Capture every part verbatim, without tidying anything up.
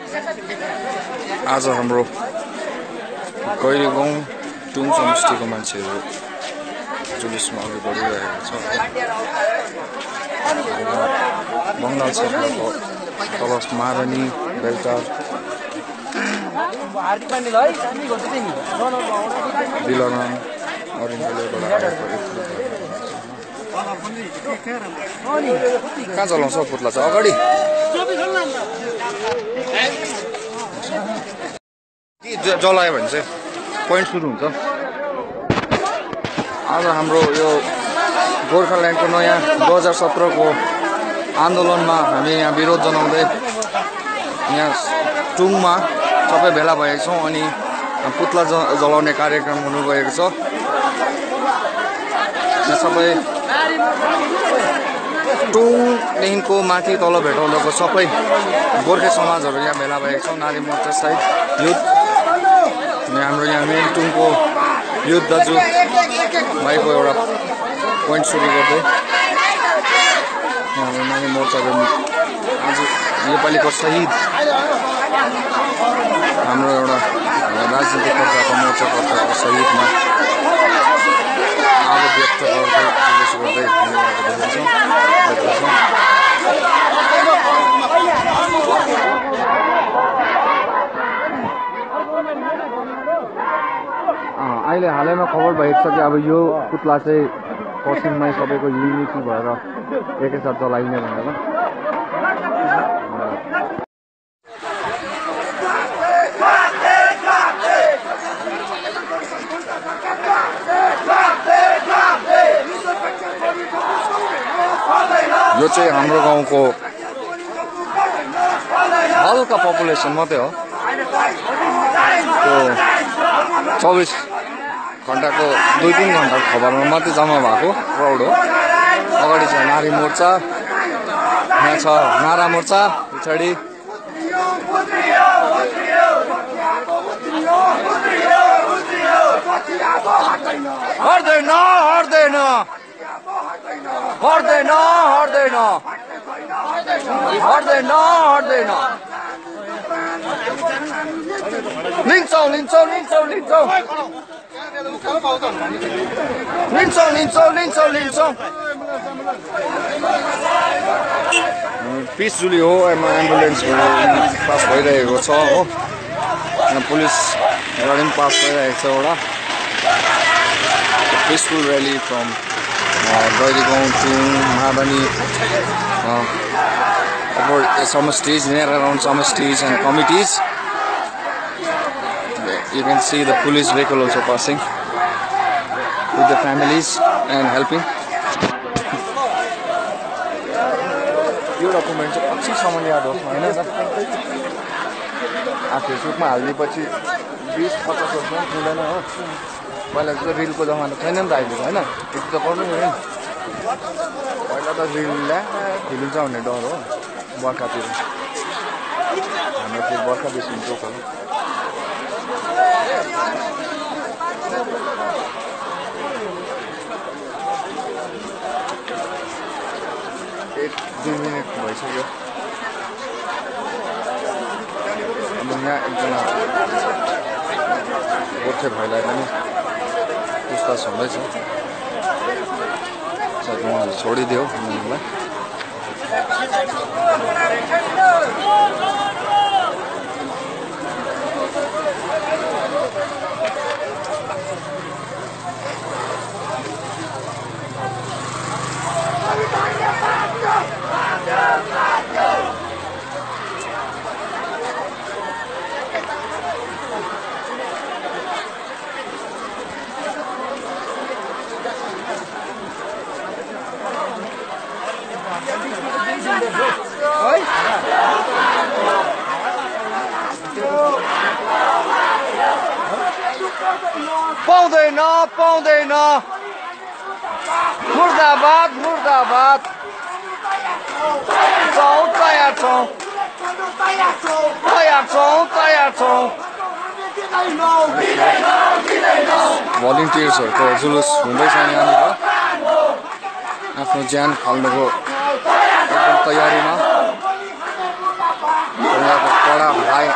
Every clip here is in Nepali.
आज हाम्रो गैरीगाउँ टुङ समष्टिको मान्छेहरू जुलुसमा अघि बढिरहेको छ। बङ्गाल क्षेत्रको तल महारानी बेल्टार दिलाराम अरिन्जेलबाट आएको कहाँ चलाउँछ पुत्ला चाहिँ अगाडि जलायो भने चाहिँ पोइन्ट सुरु हुन्छ। आज हाम्रो यो गोर्खाल्यान्डको नयाँ दुई हजार सत्रको आन्दोलनमा हामी यहाँ विरोध जनाउँदै यहाँ टुङमा सबै भेला भएका छौँ अनि पुत्ला जलाउने कार्यक्रम हुनुभएको छ। सबै टुङदेखिको माथि तल भेटाउँदाको सबै गोर्खे समाजहरू यहाँ भेला भएका छौँ। नारी मोर्चा सहित युथ हाम्रो यहाँ मेन टुङको युथ दाजु भाइको एउटा पोइन्ट सुरु गर्दै हाम्रो नारी मोर्चाको आज नेपालीको शहीद हाम्रो एउटा राजनीतिक कर्ताको मोर्चाकर्ताको शहीदमा आदर व्यक्त गर्दै जुलुस गर्दै देख्छौँ। अहिले हालैमा खबर भएको छ कि अब यो पुत्ला चाहिँ पश्चिममै सबैको युनिटी भएर एकैसाथ जलाइने भनेर यो चाहिँ हाम्रो गाउँको हल्का पपुलेसन मात्रै हो। त्यो चौबिस घन्टाको दुई तिन घन्टाको खबरमा मात्रै जम्मा भएको क्राउड हो। अगाडि छ नारी मोर्चा, यहाँ छ नारा मोर्चा, पछाडि हट्दैन हट्दैन हट्दैन हट्दैन हट्दैन हट्दैन लिन्छौँ लिन्छौँ लिन्छौँ लिन्छौँ लिन्छौँ लिन्छौँ लिन्छौँ लिन्छौँ पिस जुली हो। एम्बुलेन्स पास भइरहेको छ हो। यहाँ पुलिस गाडी पनि पास भइरहेको छ एउटा peaceful rally from Garigaon to Mabani, uh, over some stages, near around some stages and committees. You can see the police vehicle also passing with the families and helping. यो डकुमेन्ट चाहिँ पछिसम्म याद होस् होइन सर। फेसबुकमा हालिदिएपछि बिस पचास वर्ष पनि हुँदैन हो। पहिला चाहिँ रिलको जमाना छैन नि त अहिले होइन। यति त गर्नु नि पहिला त रिल ल्या फिलिन्छ भन्ने डर हो बर्खातिर। हाम्रो त्यो बर्खा बेसी हुन्छ हो। एक दुई मिनट भइसक्यो। अब यहाँ एकजना गोर्खे भाइलाई पनि पुछताछ हुँदैछ। सायद उहाँले छोडिदियो उनीहरूलाई। पाउँदैन पाउँदैन मुर्दाबाद मुर्दाबाद छौँ तयार छौँ तयार छौँ तयार छौँ। भलिन्टियर्सहरूको जुलुस हुँदैछ यहाँनिर आफ्नो ज्यान फाल्नुको एकदम तयारीमा। कडा भाइ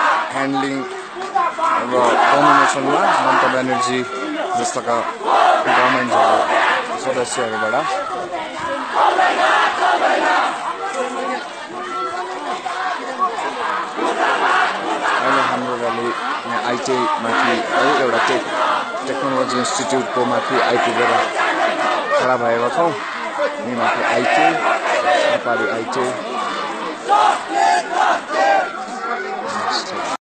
ह्यान्डलिङ र कम्बिनेसनमा ममता ब्यानर्जी जस्ताका गभर्मेन्टहरू सदस्यहरूबाट अहिले हाम्रो र्याली यहाँ आइटिआई माथि है एउटा टेक टेक्नोलोजी इन्स्टिट्युटको माथि आइपुगेर खडा भएका छौँ। यही माथि आइटिआई नेपाली आइटिआई